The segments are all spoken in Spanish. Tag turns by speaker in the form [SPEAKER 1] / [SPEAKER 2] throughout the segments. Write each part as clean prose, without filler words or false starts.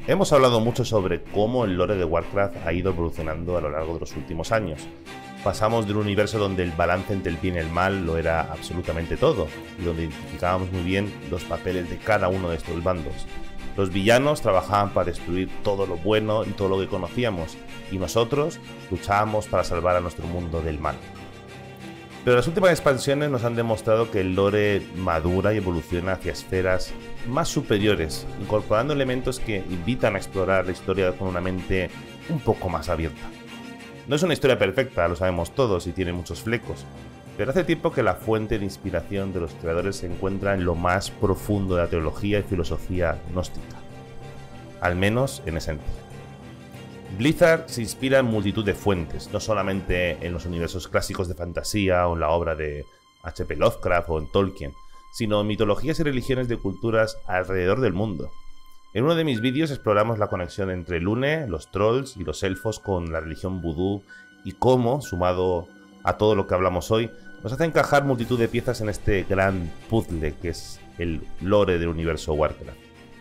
[SPEAKER 1] Hemos hablado mucho sobre cómo el lore de Warcraft ha ido evolucionando a lo largo de los últimos años. Pasamos de un universo donde el balance entre el bien y el mal lo era absolutamente todo, y donde identificábamos muy bien los papeles de cada uno de estos bandos. Los villanos trabajaban para destruir todo lo bueno y todo lo que conocíamos, y nosotros luchábamos para salvar a nuestro mundo del mal. Pero las últimas expansiones nos han demostrado que el lore madura y evoluciona hacia esferas más superiores, incorporando elementos que invitan a explorar la historia con una mente un poco más abierta. No es una historia perfecta, lo sabemos todos, y tiene muchos flecos, pero hace tiempo que la fuente de inspiración de los creadores se encuentra en lo más profundo de la teología y filosofía gnóstica, al menos en esencia. Blizzard se inspira en multitud de fuentes, no solamente en los universos clásicos de fantasía o en la obra de H.P. Lovecraft o en Tolkien, sino en mitologías y religiones de culturas alrededor del mundo. En uno de mis vídeos exploramos la conexión entre Lune, los trolls y los elfos con la religión vudú y cómo, sumado a todo lo que hablamos hoy, nos hace encajar multitud de piezas en este gran puzzle que es el lore del universo Warcraft.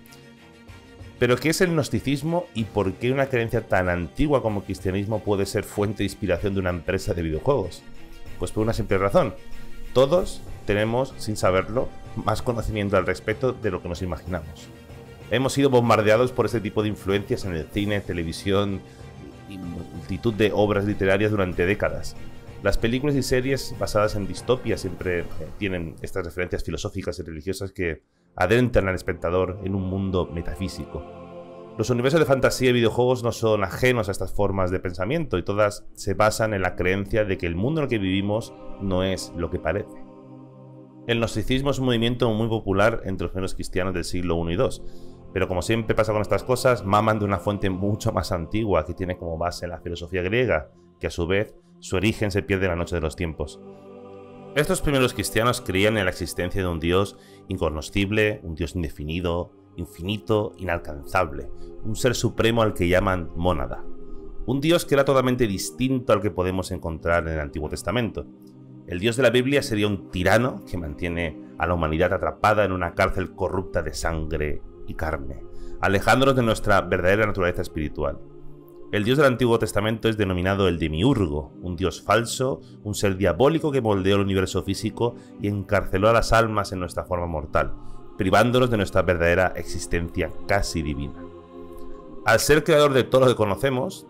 [SPEAKER 1] Pero ¿qué es el gnosticismo y por qué una creencia tan antigua como el cristianismo puede ser fuente de inspiración de una empresa de videojuegos? Pues por una simple razón. Todos tenemos, sin saberlo, más conocimiento al respecto de lo que nos imaginamos. Hemos sido bombardeados por este tipo de influencias en el cine, televisión y multitud de obras literarias durante décadas. Las películas y series basadas en distopias siempre tienen estas referencias filosóficas y religiosas que adentran al espectador en un mundo metafísico. Los universos de fantasía y videojuegos no son ajenos a estas formas de pensamiento y todas se basan en la creencia de que el mundo en el que vivimos no es lo que parece. El gnosticismo es un movimiento muy popular entre los primeros cristianos del siglo I y II, pero como siempre pasa con estas cosas, maman de una fuente mucho más antigua que tiene como base la filosofía griega, que a su vez su origen se pierde en la noche de los tiempos. Estos primeros cristianos creían en la existencia de un Dios incognoscible, un Dios indefinido, infinito, inalcanzable, un ser supremo al que llaman mónada. Un Dios que era totalmente distinto al que podemos encontrar en el Antiguo Testamento. El Dios de la Biblia sería un tirano que mantiene a la humanidad atrapada en una cárcel corrupta de sangre y carne, alejándonos de nuestra verdadera naturaleza espiritual. El Dios del Antiguo Testamento es denominado el Demiurgo, un Dios falso, un ser diabólico que moldeó el universo físico y encarceló a las almas en nuestra forma mortal, privándonos de nuestra verdadera existencia casi divina. Al ser creador de todo lo que conocemos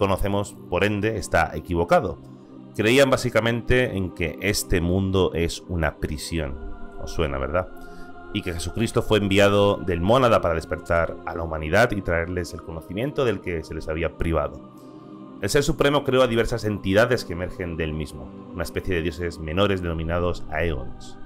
[SPEAKER 1] por ende está equivocado. Creían básicamente en que este mundo es una prisión. Os suena, ¿verdad? Y que Jesucristo fue enviado del mónada para despertar a la humanidad y traerles el conocimiento del que se les había privado. El Ser Supremo creó a diversas entidades que emergen del mismo, una especie de dioses menores denominados Aeons.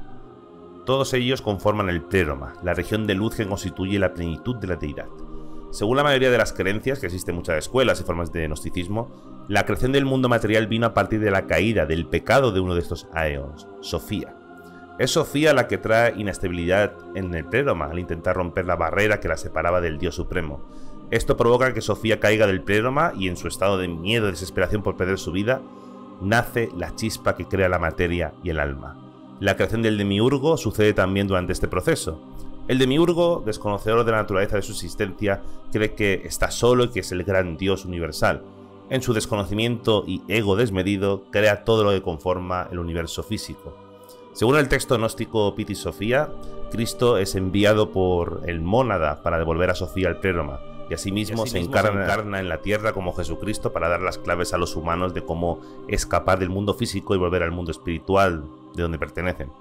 [SPEAKER 1] Todos ellos conforman el Pleroma, la región de luz que constituye la plenitud de la deidad. Según la mayoría de las creencias, que existen muchas escuelas y formas de gnosticismo, la creación del mundo material vino a partir de la caída, del pecado de uno de estos Aeons, Sofía. Es Sofía la que trae inestabilidad en el Pleroma al intentar romper la barrera que la separaba del Dios Supremo. Esto provoca que Sofía caiga del Pleroma y en su estado de miedo y desesperación por perder su vida, nace la chispa que crea la materia y el alma. La creación del Demiurgo sucede también durante este proceso. El Demiurgo, desconocedor de la naturaleza de su existencia, cree que está solo y que es el gran Dios universal. En su desconocimiento y ego desmedido, crea todo lo que conforma el universo físico. Según el texto gnóstico Piti Sofía, Cristo es enviado por el mónada para devolver a Sofía al Pleroma, y asimismo se encarna en la tierra como Jesucristo para dar las claves a los humanos de cómo escapar del mundo físico y volver al mundo espiritual de donde pertenecen.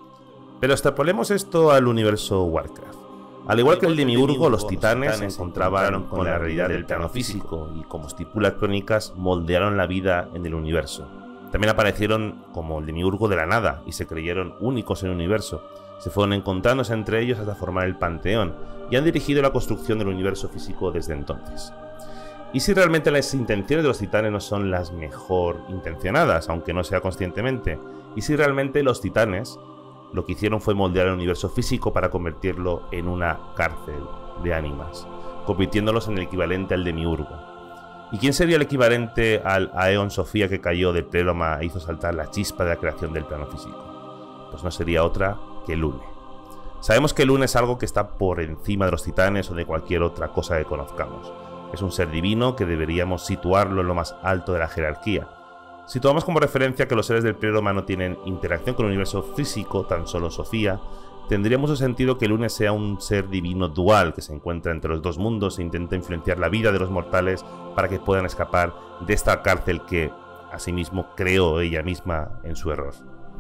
[SPEAKER 1] Pero extrapolemos esto al universo Warcraft. Al igual que el Demiurgo, los titanes se encontraban con la realidad del plano físico y, como estipula Crónicas, moldearon la vida en el universo. También aparecieron como el Demiurgo de la nada y se creyeron únicos en el universo. Se fueron encontrándose entre ellos hasta formar el Panteón y han dirigido la construcción del universo físico desde entonces. ¿Y si realmente las intenciones de los titanes no son las mejor intencionadas, aunque no sea conscientemente? ¿Y si realmente los titanes lo que hicieron fue moldear el universo físico para convertirlo en una cárcel de ánimas, convirtiéndolos en el equivalente al Demiurgo? ¿Y quién sería el equivalente al Aeon Sofía que cayó del Pleroma e hizo saltar la chispa de la creación del plano físico? Pues no sería otra que Lune. Sabemos que el Lune es algo que está por encima de los titanes o de cualquier otra cosa que conozcamos. Es un ser divino que deberíamos situarlo en lo más alto de la jerarquía. Si tomamos como referencia que los seres del pleroma no tienen interacción con el universo físico, tan solo Sofía, tendría mucho sentido que el Lune sea un ser divino dual que se encuentra entre los dos mundos e intenta influenciar la vida de los mortales para que puedan escapar de esta cárcel que, asimismo, creó ella misma en su error.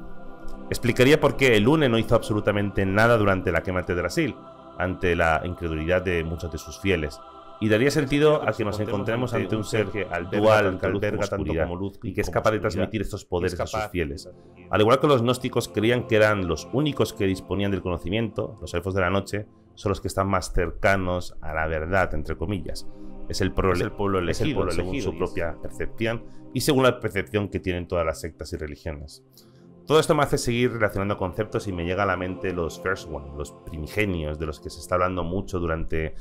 [SPEAKER 1] Explicaría por qué el Lune no hizo absolutamente nada durante la quema de Brasil, ante la incredulidad de muchos de sus fieles. Y daría sentido a que nos encontremos ante un ser que alberga tanto como luz y que es capaz de transmitir estos poderes a sus fieles. Al igual que los gnósticos creían que eran los únicos que disponían del conocimiento, los elfos de la noche son los que están más cercanos a la verdad, entre comillas. Es el pueblo elegido según su propia percepción y según la percepción que tienen todas las sectas y religiones. Todo esto me hace seguir relacionando conceptos y me llega a la mente los First One, los primigenios, de los que se está hablando mucho durante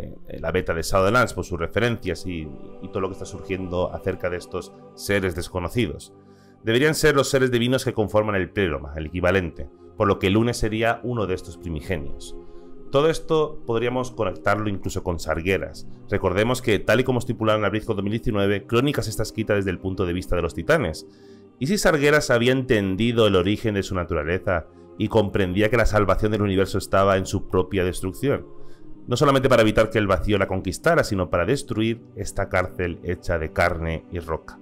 [SPEAKER 1] la beta de Shadowlands por sus referencias y todo lo que está surgiendo acerca de estos seres desconocidos. Deberían ser los seres divinos que conforman el pleroma, el equivalente, por lo que el Lune sería uno de estos primigenios. Todo esto podríamos conectarlo incluso con Sargeras. Recordemos que, tal y como estipularon en BlizzCon 2019, Crónicas está escrita desde el punto de vista de los titanes. ¿Y si Sargeras había entendido el origen de su naturaleza y comprendía que la salvación del universo estaba en su propia destrucción? No solamente para evitar que el vacío la conquistara, sino para destruir esta cárcel hecha de carne y roca.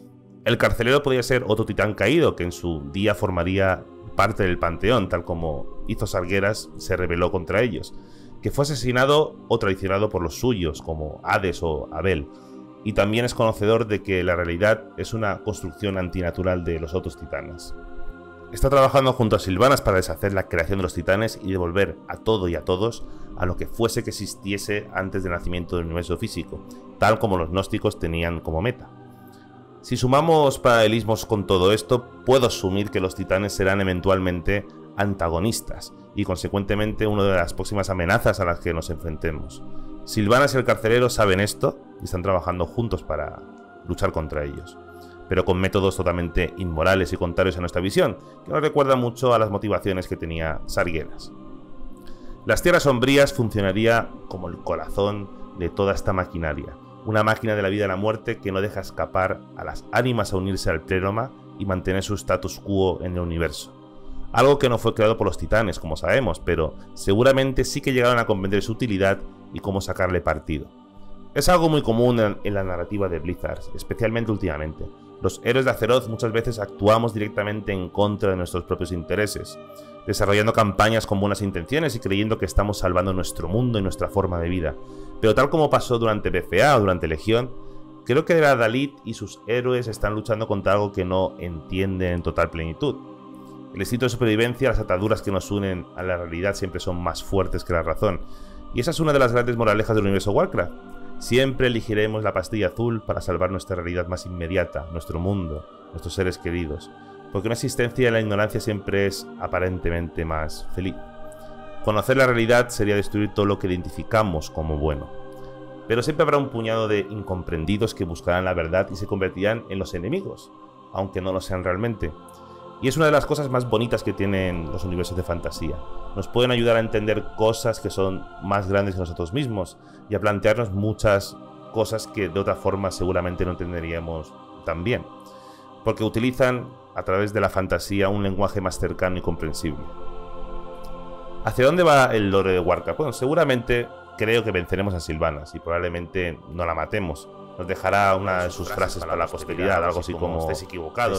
[SPEAKER 1] El carcelero podría ser otro titán caído, que en su día formaría parte del panteón, tal como hizo Sargeras se rebeló contra ellos, que fue asesinado o traicionado por los suyos, como Hades o Abel, y también es conocedor de que la realidad es una construcción antinatural de los otros titanes. Está trabajando junto a Sylvanas para deshacer la creación de los titanes y devolver a todo y a todos a lo que fuese que existiese antes del nacimiento del universo físico, tal como los gnósticos tenían como meta. Si sumamos paralelismos con todo esto, puedo asumir que los titanes serán eventualmente antagonistas y consecuentemente una de las próximas amenazas a las que nos enfrentemos. Sylvanas y el carcelero saben esto y están trabajando juntos para luchar contra ellos, pero con métodos totalmente inmorales y contrarios a nuestra visión, que nos recuerda mucho a las motivaciones que tenía Sargeras. Las Tierras Sombrías funcionaría como el corazón de toda esta maquinaria, una máquina de la vida y la muerte que no deja escapar a las ánimas a unirse al pleroma y mantener su status quo en el universo. Algo que no fue creado por los titanes, como sabemos, pero seguramente sí que llegaron a comprender su utilidad y cómo sacarle partido. Es algo muy común en la narrativa de Blizzard, especialmente últimamente. Los héroes de Azeroth muchas veces actuamos directamente en contra de nuestros propios intereses, desarrollando campañas con buenas intenciones y creyendo que estamos salvando nuestro mundo y nuestra forma de vida. Pero tal como pasó durante BFA o durante Legión, creo que la Dalit y sus héroes están luchando contra algo que no entienden en total plenitud. El instinto de supervivencia, las ataduras que nos unen a la realidad siempre son más fuertes que la razón, y esa es una de las grandes moralejas del universo Warcraft. Siempre elegiremos la pastilla azul para salvar nuestra realidad más inmediata, nuestro mundo, nuestros seres queridos, porque una existencia en la ignorancia siempre es aparentemente más feliz. Conocer la realidad sería destruir todo lo que identificamos como bueno. Pero siempre habrá un puñado de incomprendidos que buscarán la verdad y se convertirán en los enemigos, aunque no lo sean realmente. Y es una de las cosas más bonitas que tienen los universos de fantasía. Nos pueden ayudar a entender cosas que son más grandes que nosotros mismos y a plantearnos muchas cosas que de otra forma seguramente no entenderíamos tan bien, porque utilizan a través de la fantasía un lenguaje más cercano y comprensible. ¿Hacia dónde va el lore de Warcraft? Bueno, seguramente creo que venceremos a Sylvanas y probablemente no la matemos. Nos dejará una de sus frases para la posteridad, algo así como estéis equivocados,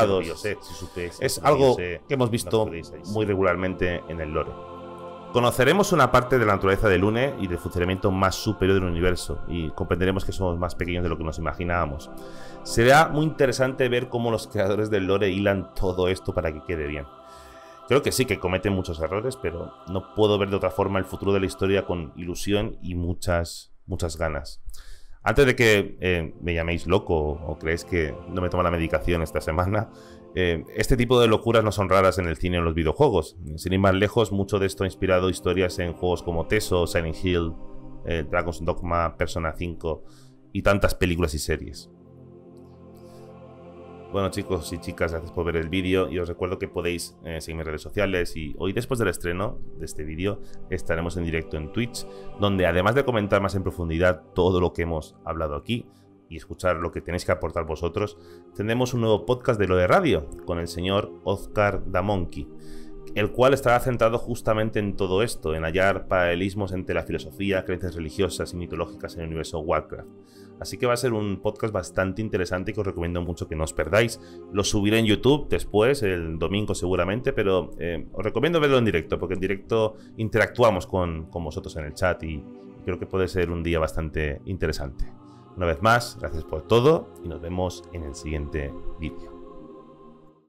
[SPEAKER 1] es algo que hemos visto muy regularmente en el lore. Conoceremos una parte de la naturaleza del Lune y del funcionamiento más superior del universo, y comprenderemos que somos más pequeños de lo que nos imaginábamos. Será muy interesante ver cómo los creadores del lore hilan todo esto para que quede bien. Creo que sí, que cometen muchos errores, pero no puedo ver de otra forma el futuro de la historia con ilusión y muchas ganas. Antes de que me llaméis loco o creéis que no me tomo la medicación esta semana, este tipo de locuras no son raras en el cine o en los videojuegos. Sin ir más lejos, mucho de esto ha inspirado historias en juegos como Teso, Silent Hill, Dragon's Dogma, Persona 5 y tantas películas y series. Bueno, chicos y chicas, gracias por ver el vídeo y os recuerdo que podéis seguirme en redes sociales, y hoy, después del estreno de este vídeo, estaremos en directo en Twitch, donde además de comentar más en profundidad todo lo que hemos hablado aquí y escuchar lo que tenéis que aportar vosotros, tendremos un nuevo podcast de Lo de Radio con el señor Oscar Damonki, el cual estará centrado justamente en todo esto, en hallar paralelismos entre la filosofía, creencias religiosas y mitológicas en el universo Warcraft. Así que va a ser un podcast bastante interesante y que os recomiendo mucho que no os perdáis. Lo subiré en YouTube después, el domingo seguramente, pero os recomiendo verlo en directo, porque en directo interactuamos con vosotros en el chat y creo que puede ser un día bastante interesante. Una vez más, gracias por todo y nos vemos en el siguiente vídeo.